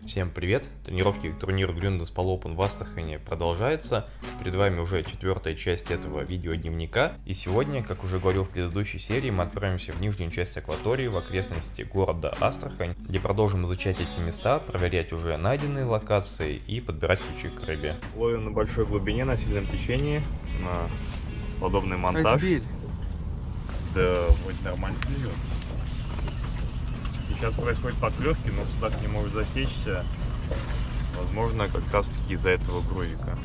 Всем привет! Тренировки к турниру Gründonspal Open в Астрахани продолжаются. Перед вами уже четвертая часть этого видеодневника. И сегодня, как уже говорил в предыдущей серии, мы отправимся в нижнюю часть акватории, в окрестности города Астрахань, где продолжим изучать эти места, проверять уже найденные локации и подбирать ключи к рыбе. Ловим на большой глубине, на сильном течении, на подобный монтаж. Да, вроде нормально клюет. Сейчас происходит поклевки, но судак не может засечься. Возможно, как раз таки из-за этого грузика.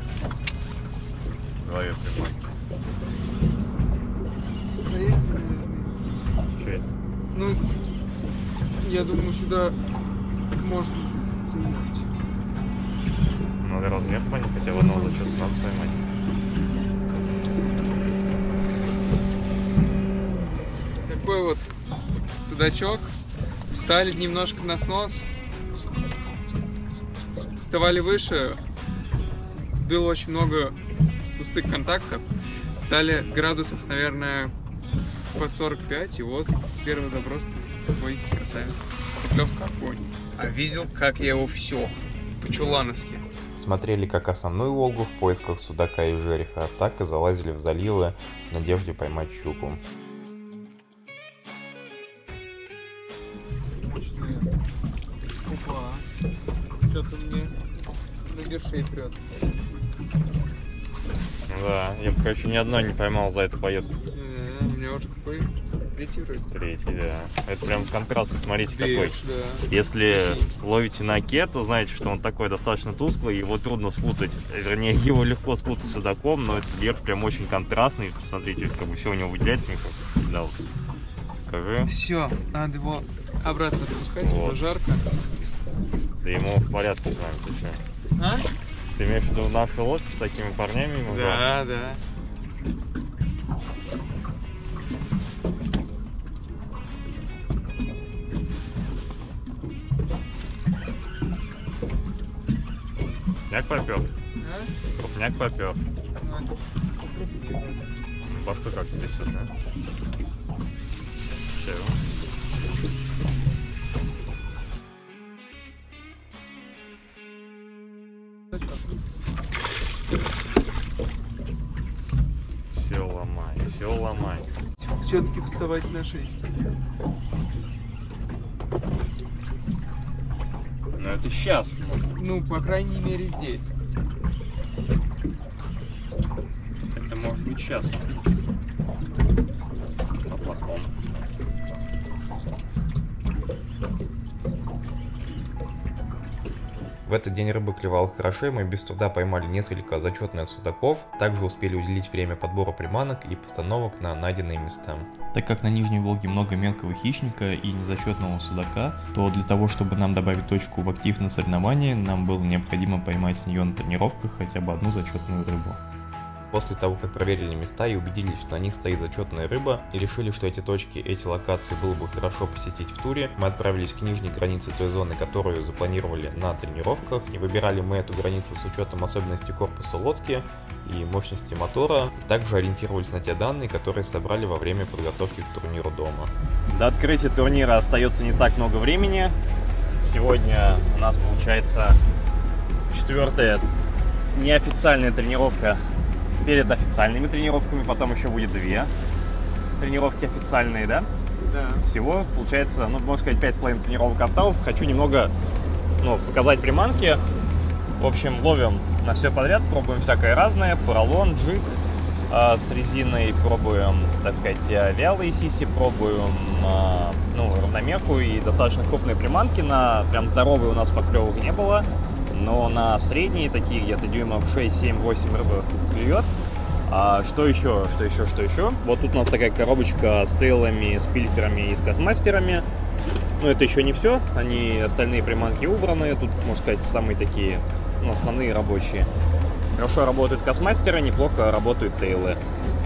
В голове приманки. Поехали. Что это? Ну, я думаю, сюда можно заехать. Надо размер понять, хотя бы одного зачета надо поймать. Такой вот судачок. Встали немножко на снос, вставали выше, было очень много пустых контактов, стали градусов, наверное, под 45, и вот с первого заброса такой красавец. Поклевка огонь. А видел, как я его все по-чулановски. Смотрели как основную Волгу в поисках судака и жереха, так и залазили в заливы в надежде поймать щуку. Что-то мне на гершей прет. Да, я бы, короче, ни одной не поймал за эту поездку. У меня уже какой? Третий вроде. Третий, да. Это прям контрастный, смотрите, какой. Да. Если ловите на оке, то знаете, что он такой достаточно тусклый, его трудно спутать. Вернее, его легко спутать с судаком, но этот берег прям очень контрастный. Смотрите, как бы все у него выделяется. Да, вот. Покажи. Все, надо его обратно отпускать, вот. уже жарко. Да ему в порядке с нами, ты что? А? Ты имеешь в виду наши лодки с такими парнями? Да, да. Крупняк попер? А? Крупняк попер. Башка как здесь сюда? Все. Все ломай. Все-таки вставать на 6. Ну это сейчас может. Ну, по крайней мере, здесь. Это может быть сейчас. Поплаком. В этот день рыба клевала хорошо, и мы без труда поймали несколько зачетных судаков. Также успели уделить время подбора приманок и постановок на найденные места. Так как на Нижней Волге много мелкого хищника и незачетного судака, то для того, чтобы нам добавить точку в актив на соревнования, нам было необходимо поймать с нее на тренировках хотя бы одну зачетную рыбу. После того, как проверили места и убедились, что на них стоит зачетная рыба, и решили, что эти точки, эти локации было бы хорошо посетить в туре, мы отправились к нижней границе той зоны, которую запланировали на тренировках, и выбирали мы эту границу с учетом особенностей корпуса лодки и мощности мотора. Также ориентировались на те данные, которые собрали во время подготовки к турниру дома. До открытия турнира остается не так много времени. Сегодня у нас получается четвертая неофициальная тренировка перед официальными тренировками, потом еще будет 2 тренировки официальные, да? Да. Всего, получается, ну, можно сказать, 5,5 тренировок осталось. Хочу немного, показать приманки. В общем, ловим на все подряд, пробуем всякое разное. Поролон, джиг с резиной, пробуем, так сказать, вялые сиси, пробуем, равномерку и достаточно крупные приманки. На прям здоровые у нас поклевок не было. Но на средние, такие где-то дюймов 6, 7, 8 рыбы клюет. А что еще? Вот тут у нас такая коробочка с тейлами, с пилькерами и с кастмастерами. Но это еще не все. Остальные приманки убраны. Тут, можно сказать, самые такие, основные рабочие. Хорошо работают кастмастеры, неплохо работают тейлы.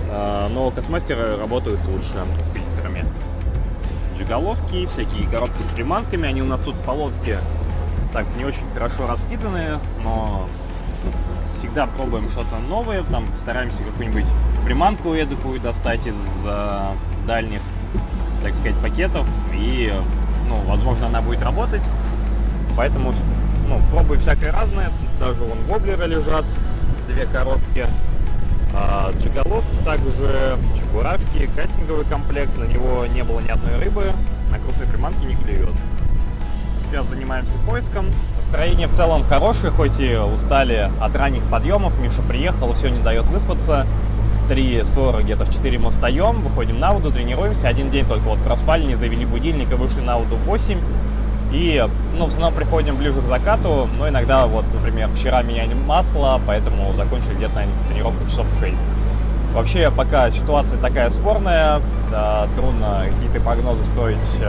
Но кастмастеры работают лучше с пилькерами. Джиголовки, всякие коробки с приманками. Они у нас тут по лодке так не очень хорошо раскиданы, но всегда пробуем что-то новое, там стараемся какую-нибудь приманку эдакую достать из дальних, так сказать, пакетов, и, возможно, она будет работать. поэтому ну, пробую всякое разное. Даже вон воблеры лежат, 2 коробки. Джиголовки также, чебурашки, кастинговый комплект. На него не было ни одной рыбы, на крупной приманке не клюет. Сейчас занимаемся поиском. Настроение в целом хорошее, хоть и устали от ранних подъемов. Миша приехал, все не дает выспаться. В 3:40 где-то в 4 мы встаем, выходим на воду, тренируемся. Один день только вот проспали, не завели будильник и вышли на воду в 8. И, ну, в основном приходим ближе к закату, но иногда, вот, например, вчера меняли масло, поэтому закончили где-то, наверное, тренировку часов в 6. Вообще, пока ситуация такая спорная, да, трудно какие-то прогнозы строить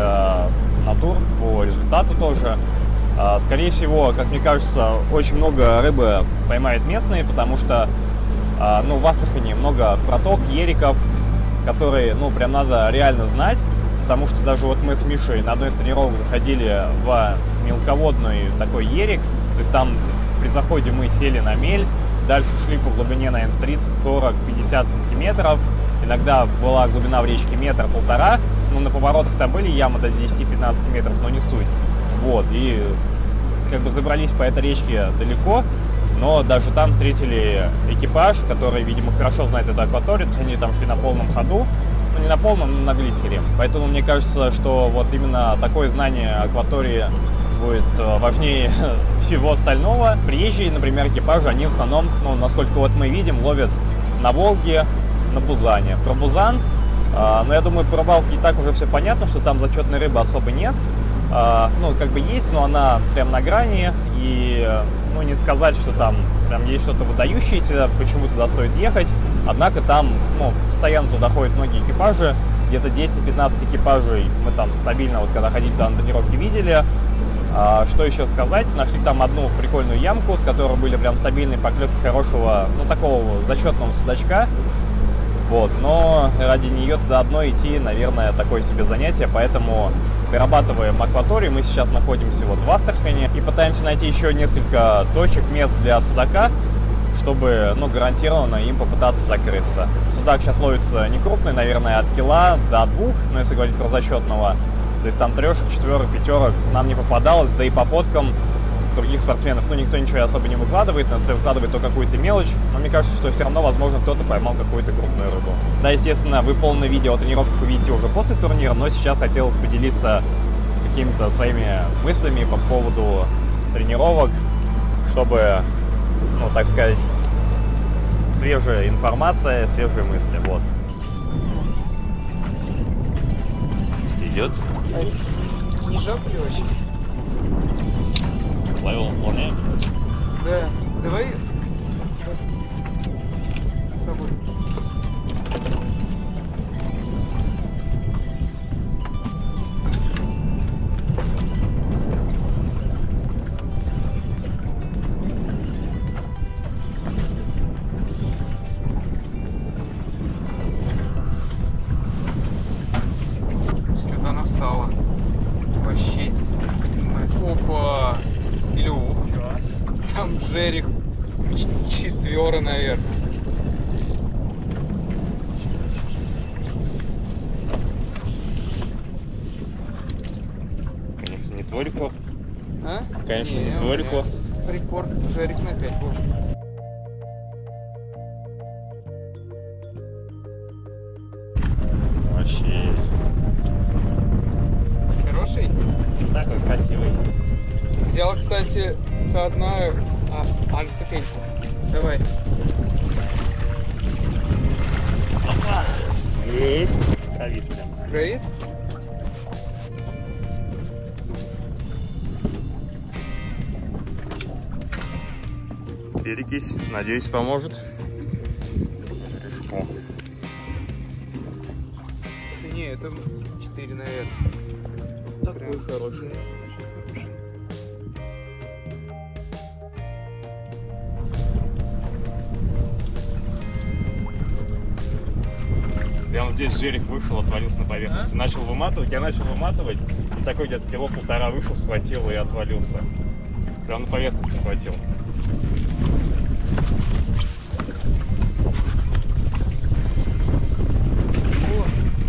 на тур по результату тоже. Скорее всего, как мне кажется, очень много рыбы поймают местные, потому что, ну, в Астрахани много проток, ериков, которые, ну, прям надо реально знать. Потому что даже вот мы с Мишей на одной из тренировок заходили в мелководный такой ерик. То есть там при заходе мы сели на мель, дальше шли по глубине, наверное, 30, 40, 50 сантиметров. Иногда была глубина в речке 1-1,5 м. Ну, на поворотах-то были ямы до 10-15 метров, но не суть. Вот, и как бы забрались по этой речке далеко, но даже там встретили экипаж, который, видимо, хорошо знает эту акваторию. То есть они там шли на полном ходу. Не на полном, но на глиссере. Поэтому мне кажется, что вот именно такое знание акватории будет важнее всего остального. Приезжие, например, экипажи, они в основном, ну, насколько вот мы видим, ловят на Волге, на Бузане. Про Бузан, ну, я думаю, про Балтику и так уже все понятно, что там зачетной рыбы особо нет. Ну, как бы есть, но она прям на грани. И, ну, не сказать, что там прям есть что-то выдающееся, почему туда стоит ехать. Однако там, ну, постоянно туда ходят многие экипажи, где-то 10-15 экипажей мы там стабильно, вот когда ходили на тренировки, видели. Что еще сказать? Нашли там одну прикольную ямку, с которой были прям стабильные поклевки хорошего, ну, такого зачетного судачка. Вот, но ради нее туда одной идти, наверное, такое себе занятие, поэтому дорабатываем акваторию. Мы сейчас находимся вот в Астрахани и пытаемся найти еще несколько точек, мест для судака, чтобы, ну, гарантированно им попытаться закрыться. Судак сейчас ловится не крупный, наверное, от кила до 2, ну, если говорить про зачетного. То есть там 3, 4, 5 нам не попадалось, да и по фоткам других спортсменов, ну, никто ничего особо не выкладывает, но если выкладывает, то какую-то мелочь. Но мне кажется, что все равно, возможно, кто-то поймал какую-то крупную рыбу. Да, естественно, вы полное видео о тренировках увидите уже после турнира, но сейчас хотелось поделиться какими-то своими мыслями по поводу тренировок, чтобы, ну, так сказать, свежая информация, свежие мысли, вот. Идет. Не жопли вообще? Ловил вполне. Да, давай с собой. Что-то она встала. Вообще не понимаю. Опа! Клюв. Там жерик 4, наверное. Конечно, не твой рекорд. А? Конечно, не твой рекорд. Рекорд жерик на 5 был. Вообще. Хороший? Такой красивый. Взял, кстати, с одной... альфа-кейса. Давай. Опа! Есть. Кровит прям. Кровит? Перекись. Надеюсь, поможет. О. Не, это 4, наверное. Такой прям хороший. Прямо здесь жерик вышел, отвалился на поверхность. Начал выматывать, я начал выматывать, и такой где-то 1,5 кило вышел, схватил и отвалился. Прямо на поверхности схватил.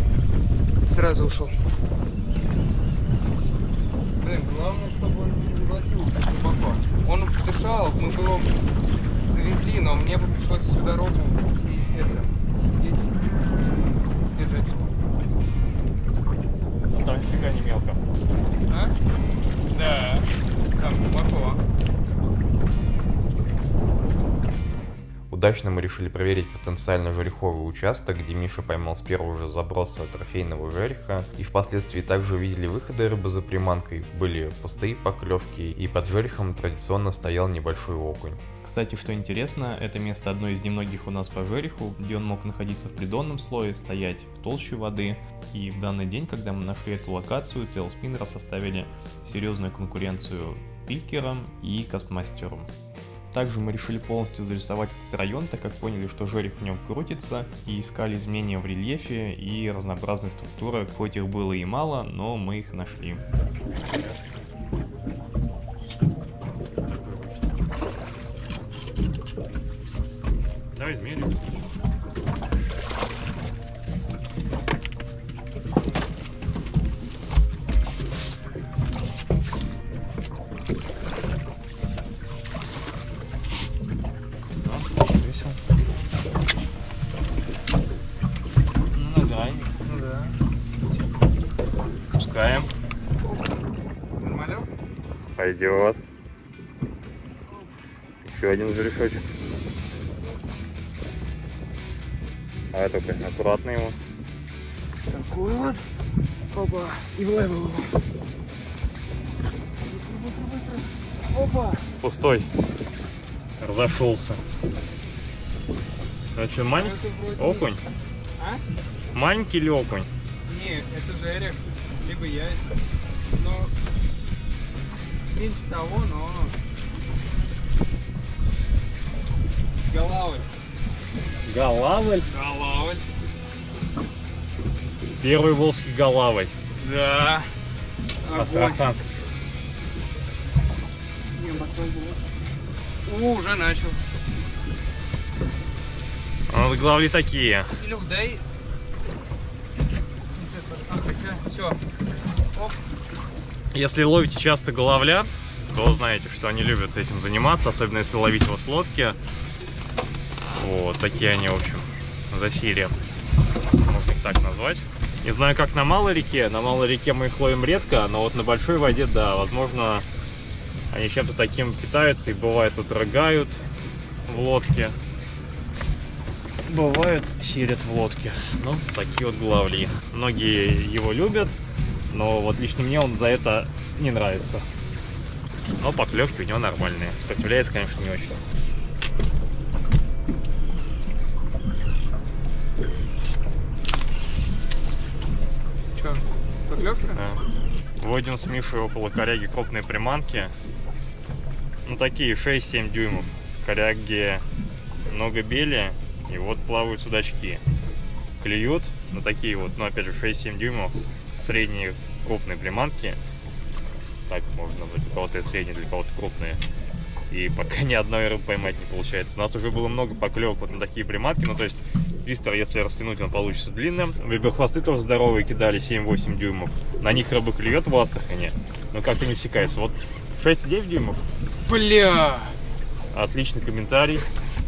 О, сразу ушел. Блин, главное, чтобы он не заплатил глубоко. Он дышал, мы бы его довезли, но мне бы пришлось всю дорогу сидеть, держать его. Ну там нифига не мелко. А? Да, там глубоко. Удачно мы решили проверить потенциально жереховый участок, где Миша поймал с первого же заброса трофейного жереха, и впоследствии также увидели выходы рыбы за приманкой, были пустые поклевки, и под жерехом традиционно стоял небольшой окунь. Кстати, что интересно, это место одно из немногих у нас по жереху, где он мог находиться в придонном слое, стоять в толще воды, и в данный день, когда мы нашли эту локацию, тейлспиннеры составили серьезную конкуренцию пилькерам и кастмастерам. Также мы решили полностью зарисовать этот район, так как поняли, что жерех в нем крутится, и искали изменения в рельефе и разнообразные структуры, хоть их было и мало, но мы их нашли. Давай измерим. Пускаем. Нормально? Пойдет. Еще один жерехочек. А только аккуратно его. Такой вот. Опа. И в левел. Опа. Пустой. Разошелся. А что, маленький? Окунь? А? Маленький или окунь? Нет, это жерех. Либо яйца. Но меньше того, но голавль. Голавль? Голавль. Первый волжский голавль. Да. Астраханский. Не, обосрал было. О, уже начал. Вот главли такие. Илюх, дай. Хотя, все. Оп. Если ловите часто головля, то знаете, что они любят этим заниматься, особенно если ловить его с лодки. Вот, такие они, в общем, засилие. Можно их так назвать. Не знаю, как на малой реке. На малой реке мы их ловим редко, но вот на большой воде, да, возможно, они чем-то таким питаются и бывает тут рыгают в лодке. Бывает, сидят в лодке. Ну, такие вот главли. Многие его любят, но вот лично мне он за это не нравится. Но поклевки у него нормальные. Сопротивляется, конечно, не очень. Че, поклевка? Да. Вводим с Мишей около коряги крупные приманки. Ну, такие 6-7 дюймов. Коряги много бели. И вот плавают судачки. Клюют, ну такие вот, ну опять же 6-7 дюймов, средние крупные приманки. Так можно назвать, у кого-то это средние, для кого-то крупные. И пока ни одной рыбы поймать не получается. У нас уже было много поклевок вот на такие приманки, ну то есть твистер, если растянуть, он получится длинным. Виберхвосты тоже здоровые кидали, 7-8 дюймов. На них рыба клюет в Астрахани, но как-то не секается. Вот 6-9 дюймов. Бля! Отличный комментарий.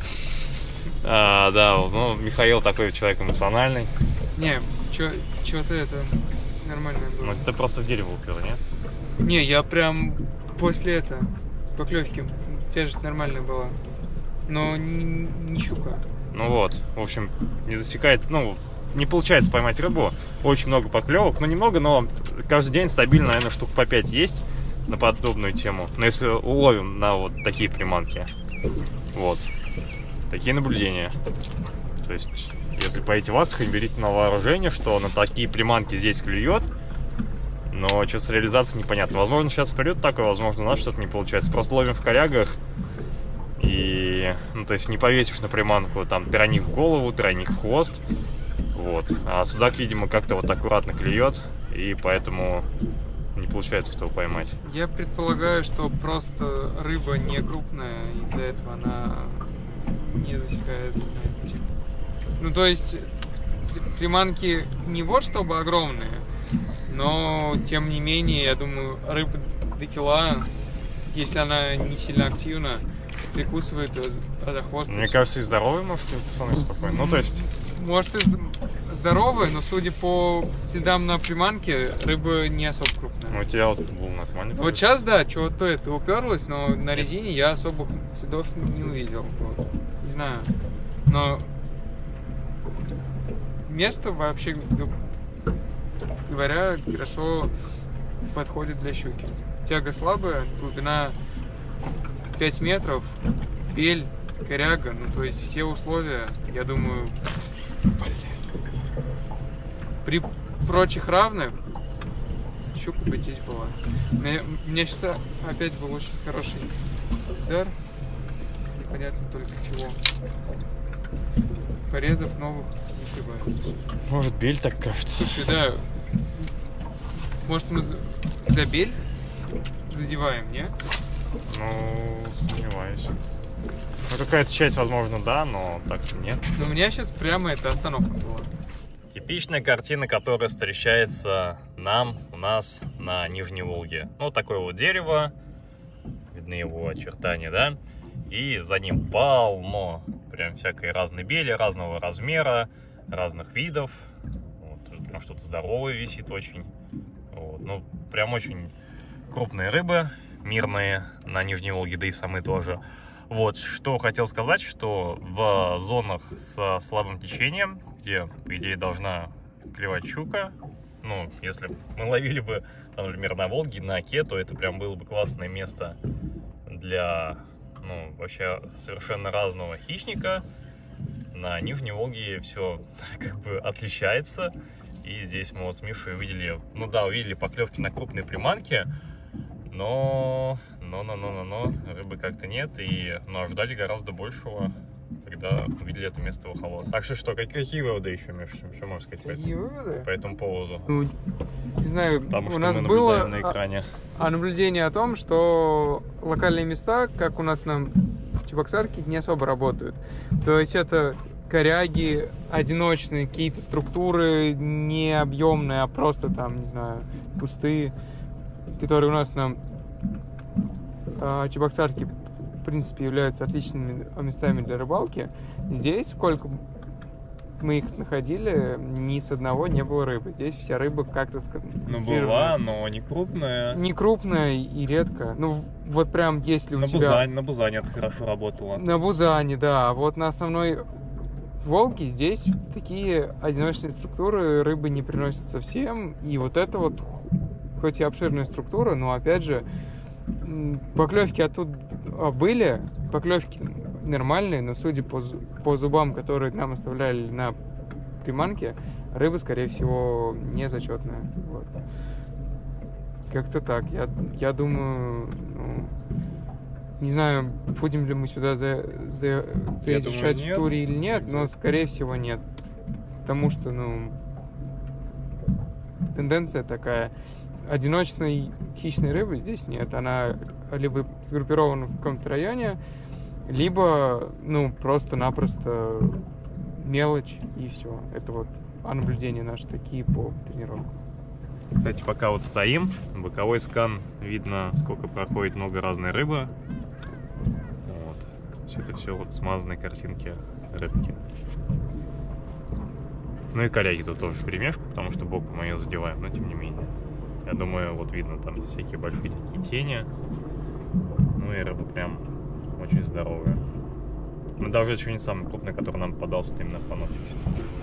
Да, ну, Михаил такой человек эмоциональный. Не, чё-то это нормально было. Ну, ты просто в дерево упер, нет? Не, я прям после поклевки тяжесть нормальная была. Но не щука. Ну вот, в общем, не засекает, ну, не получается поймать рыбу. Очень много поклевок, ну, немного, но каждый день стабильно, наверное, штук по 5 есть на подобную тему. Но если уловим на вот такие приманки, вот. Такие наблюдения. То есть, если поедете в Астрахань, берите на вооружение, что на такие приманки здесь клюет, но что с реализацией непонятно. Возможно, сейчас придет такое, возможно, у нас что-то не получается. Просто ловим в корягах и, ну, то есть не повесишь на приманку там тройник в голову, тройник в хвост. Вот. А судак, видимо, как-то вот аккуратно клюет, и поэтому не получается кто поймать. Я предполагаю, что просто рыба не крупная, из-за этого она не засекается на эту тему. Ну, то есть, приманки не вот чтобы огромные, но, тем не менее, я думаю, рыбы до кила если она не сильно активна, прикусывает за хвост. Мне кажется, и здоровый может пацаны спокойно. Ну, то есть... Может, и здоровый, но судя по следам на приманке, рыба не особо крупная. Ну, у тебя вот был нормальный. Вот сейчас, да, чего-то это уперлось, но на резине я особых следов не увидел. Вот. Не знаю. Но место, вообще говоря, хорошо подходит для щуки. Тяга слабая, глубина 5 метров, бель, коряга, ну то есть все условия, я думаю, при прочих равных щука бы здесь была. У меня сейчас опять был очень хороший удар, непонятно только чего. Порезов новых не прибавилось. Может, бель так кажется. Слушай, да, может мы за бель задеваем, не? Ну, сомневаюсь. Ну, какая-то часть, возможно, да, но так-то нет. Но у меня сейчас прямо эта остановка была. Типичная картина, которая встречается у нас на Нижней Волге. Ну, такое вот дерево, видны его очертания, да, и за ним полно прям всякой разной бели, разного размера, разных видов. Вот, прям что-то здоровое висит очень. Вот, ну, прям очень крупные рыбы, мирные на Нижней Волге, да и самые тоже. Вот, что хотел сказать, что в зонах с слабым течением, где, по идее, должна клевать щука, ну, если мы ловили бы, например, на Волге, на Оке, то это прям было бы классное место для, ну, вообще совершенно разного хищника. На Нижней Волге все как бы отличается. И здесь мы вот с Мишей увидели, ну да, увидели поклевки на крупные приманки, но рыбы как-то нет, и ожидали гораздо большего, когда увидели это место в Охолоз. Так что, какие выводы еще, Миш, что можно сказать по этому поводу? Ну, не знаю, Потому у что нас мы было наблюдаем на экране. наблюдение о том, что локальные места, как у нас на Чебоксарке, не особо работают. То есть это коряги, одиночные какие-то структуры, не объемные, а просто там, не знаю, пустые, которые у нас на Чебоксарке, в принципе, являются отличными местами для рыбалки. Здесь, сколько мы их находили, ни с одного не было рыбы. Здесь вся рыба как-то Ну, была, но не крупная. Не крупная и редко. Ну, вот прям если у тебя... На Бузане это хорошо работало. На Бузане, да. А вот на основной Волге здесь такие одиночные структуры рыбы не приносят совсем. И вот это вот, хоть и обширная структура, но опять же, поклевки оттуда были, поклевки нормальные, но судя по зубам, которые нам оставляли на приманке, рыба, скорее всего, не зачетная. Вот. Как-то так. Я думаю, ну, не знаю, будем ли мы сюда заезжать в туре или нет, но, скорее всего, нет. Потому что, ну, тенденция такая. Одиночной хищной рыбы здесь нет. Она либо сгруппирована в каком-то районе, либо, ну, просто-напросто мелочь и все. Это вот наблюдения наши такие по тренировкам. Кстати, пока вот стоим, боковой скан, видно, сколько проходит много разной рыбы. Вот. Это все вот смазанные картинки рыбки. Ну и коряги тут тоже в перемешку, потому что боком мы ее задеваем, но тем не менее. Я думаю, вот видно там всякие большие такие тени. Ну и рыба прям очень здоровая. Но даже еще не самый крупный, который нам попадался, это именно Паноптикс.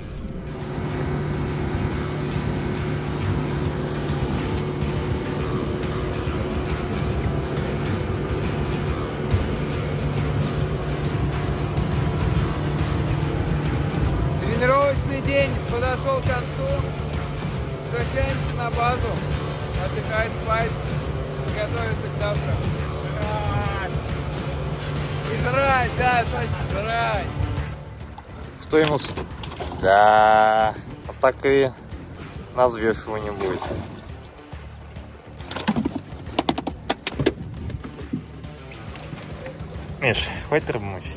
Тренировочный день подошел к концу. Возвращаемся на базу. Отдыхать, спать, готовиться к завтра. И жрать, да, точно, жрать. Что ему? Да, вот так и на взвешивании будет. Миш, хватит рыбу мочить.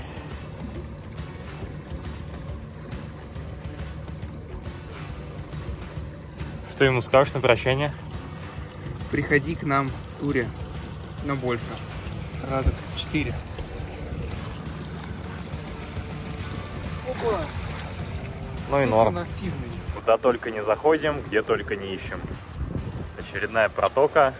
Что ему скажешь на прощание? Приходи к нам в туре, но больше. раза в 4. Опа! Ну и Он норм. активный. Куда только не заходим, где только не ищем. Очередная протока.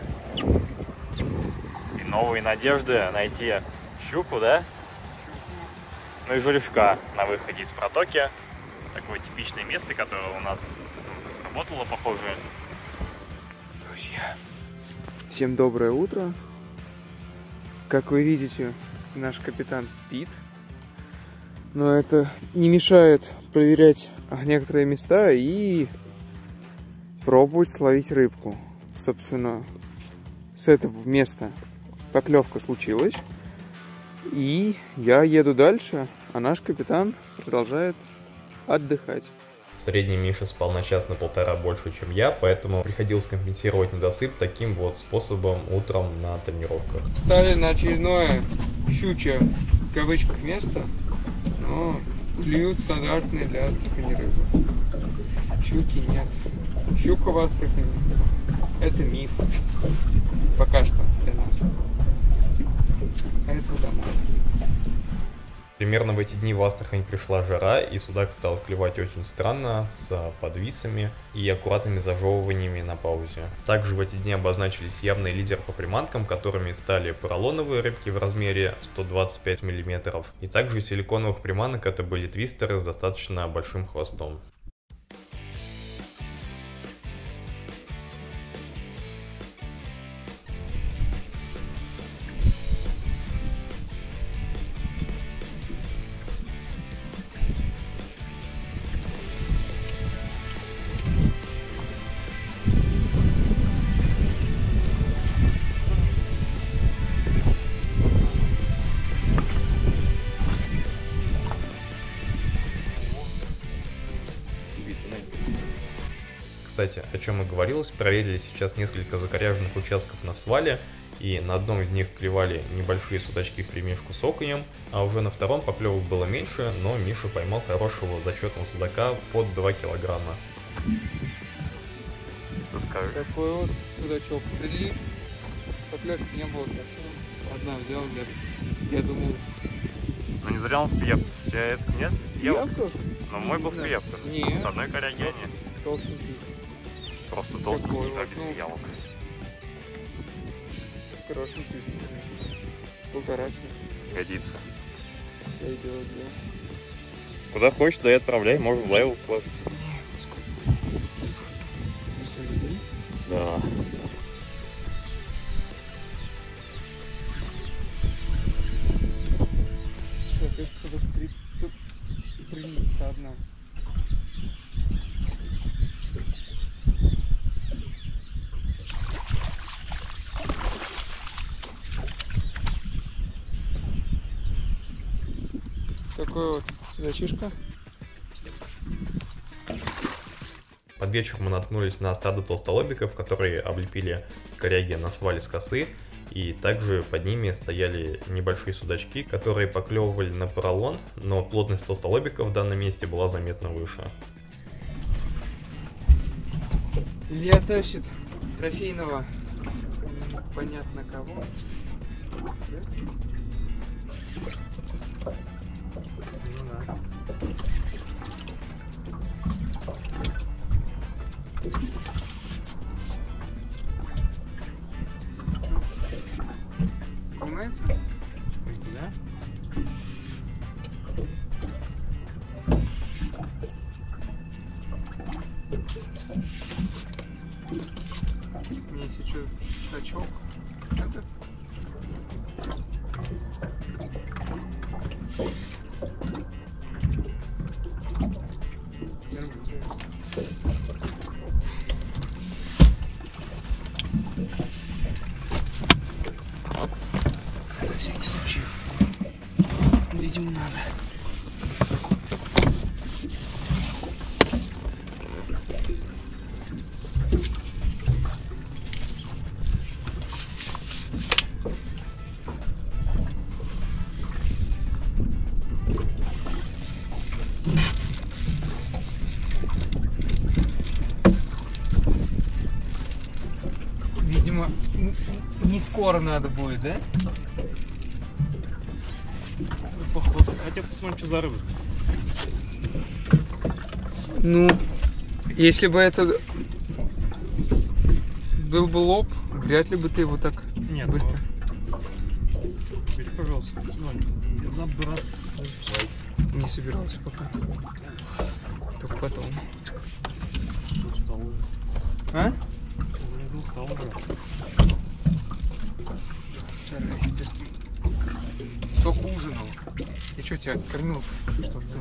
И новые надежды найти щуку, да? Ну и жерешка на выходе из протоки. Такое типичное место, которое у нас работало, похоже. Друзья, всем доброе утро. Как вы видите, наш капитан спит. Но это не мешает проверять некоторые места и пробовать словить рыбку. Собственно, с этого места поклевка случилась. И я еду дальше, а наш капитан продолжает отдыхать. В среднем Миша спал на час, на полтора больше, чем я, поэтому приходилось компенсировать недосып таким вот способом утром на тренировках. Встали на очередное щучье, в кавычках, место, но клюют стандартные для Астрахани рыбы. Щуки нет. Щука в Астрахани — это миф. Пока что для нас. А это домой. Примерно в эти дни в Астрахань пришла жара, и судак стал клевать очень странно, с подвисами и аккуратными зажевываниями на паузе. Также в эти дни обозначились явные лидеры по приманкам, которыми стали поролоновые рыбки в размере 125 мм, и также из силиконовых приманок это были твистеры с достаточно большим хвостом. Кстати, о чем и говорилось, проверили сейчас несколько закоряженных участков на свале, и на одном из них клевали небольшие судачки вперемешку с окунем, а уже на втором поклевок было меньше, но Миша поймал хорошего зачетного судака под 2 килограмма. Ты скажешь? Такой вот судачок прилип. Поклевки не было совсем. С одна взял, я думал... Ну не зря он в пиявку. У тебя это нет? Пиявка? Но мой был в пиявку. Нет. С одной коряги нет. Толстенький. Просто толстый, Такой как вот, из ну. пиявок. Хорошенький. Полторачный. Годится. Пойдет, да. Куда хочешь, да и отправляй. Можно в лайв положить. Да. Тут прилипся одна. Такой вот судачишка. Под вечер мы наткнулись на стадо толстолобиков, которые облепили коряги на свале с косы, и также под ними стояли небольшие судачки, которые поклевывали на поролон, но плотность толстолобиков в данном месте была заметно выше. Илья тащит трофейного, понятно кого. Понимаете? Да? Мне если что, сачок. Это? На всякий случай. Видимо, надо. Видимо, не скоро надо будет, да? Походу. Хотя посмотрим, что за рыба. Ну, если бы это был бы лоб, вряд ли бы ты его так Нет, быстро. Бери, пожалуйста. Забрасывай. Не собирался пока. Только потом. А? Только ужинал. И что тебя кормил? Что ли?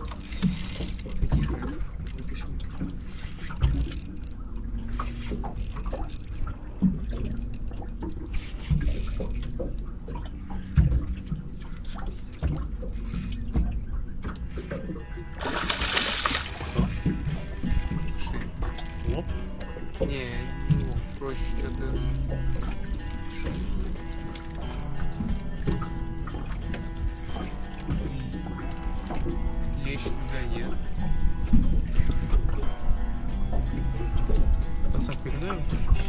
Лоб? Не, ну, вроде что-то... Лещ надоел. Пацан, передаем?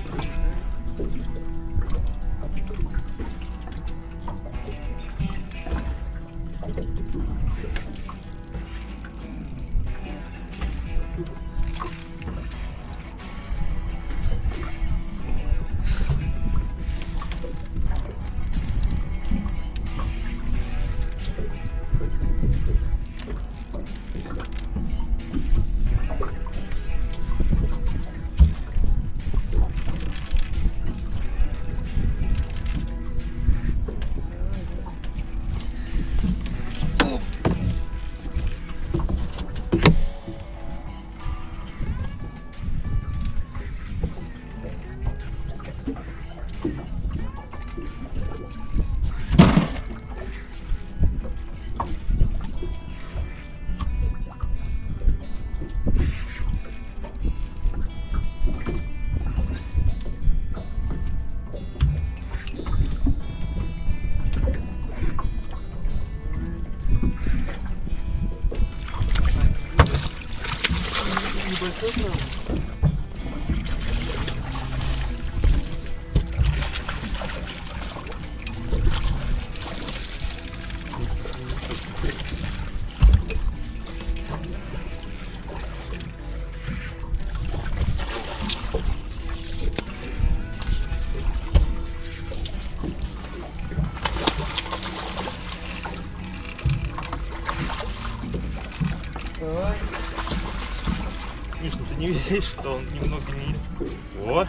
Давай. Миш, ну ты не видишь, что он немного не... Вот.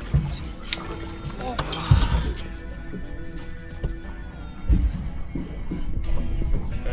Как?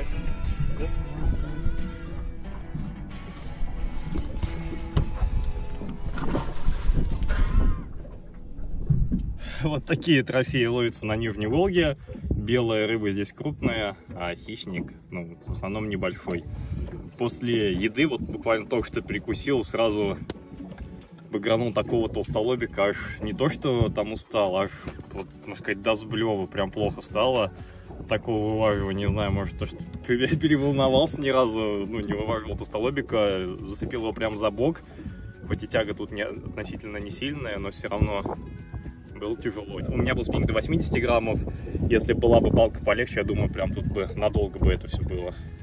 Вот такие трофеи ловятся на Нижней Волге. Белая рыба здесь крупная, а хищник, ну, в основном небольшой. После еды, вот буквально только что перекусил, сразу багранул такого толстолобика, аж не то что там устал, аж, вот, можно сказать, до сблева, прям плохо стало. Такого вываживания, не знаю, может, то, что переволновался ни разу, ну, не вываживал толстолобика, зацепил его прям за бок. Хоть и тяга тут относительно не сильная, но все равно было тяжело. У меня был спиннинг до 80 граммов. Если была бы палка полегче, я думаю, прям тут бы надолго бы это все было.